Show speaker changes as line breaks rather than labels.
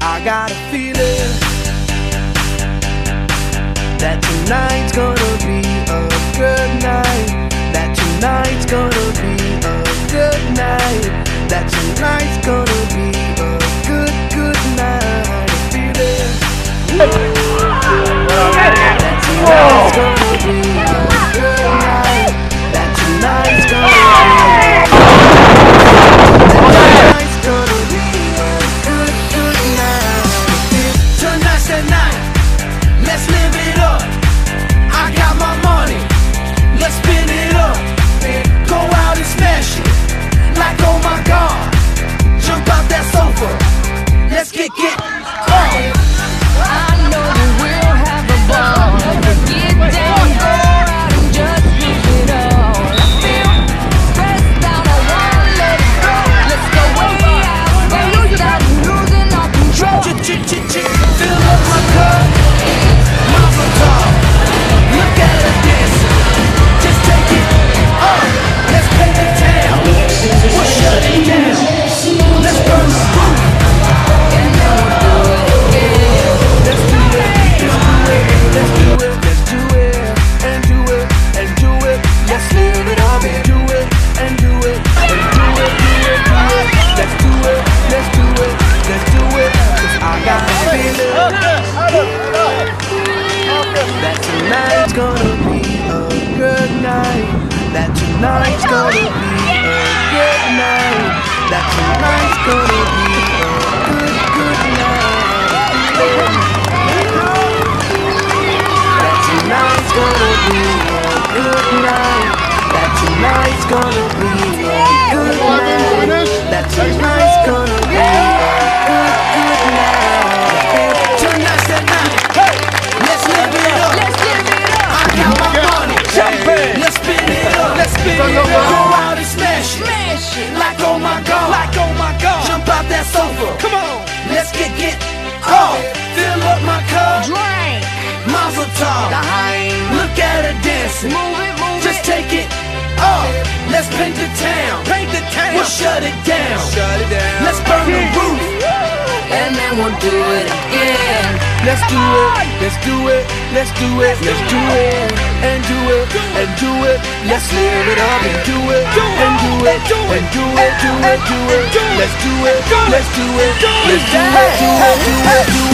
I got a feeling that tonight's gonna be a good night. That tonight's gonna be a good night. That tonight's gonna be a good night. I feel it. That tonight's gonna be a good night. That tonight's gonna be tonight's gonna be a good night. That tonight's gonna be a good night. That tonight's gonna be a good night. That tonight's gonna be a good night. That tonight's gonna be a good night. Tonight's the night. Let's live it up. I got my money. Let's spin it up. Let's spin it up. Go out and smash it. Like oh my god. Jump out that sofa. Come on. Let's get off. Fill up my cup.
Drink.
Mazel tov. Look at her dancing.
Move it.
Just take it off. Let's paint the town. We'll shut it down. Let's burn the roof. And then we'll do it again. Let's do it. Let's do it. Let's do it. Let's do it. And do it. And do it. Let's live it up and do it. And do it. And do it. Do it. Do it. Let's do it. Let's do it. Let's do it. Do it. Do it. Do it.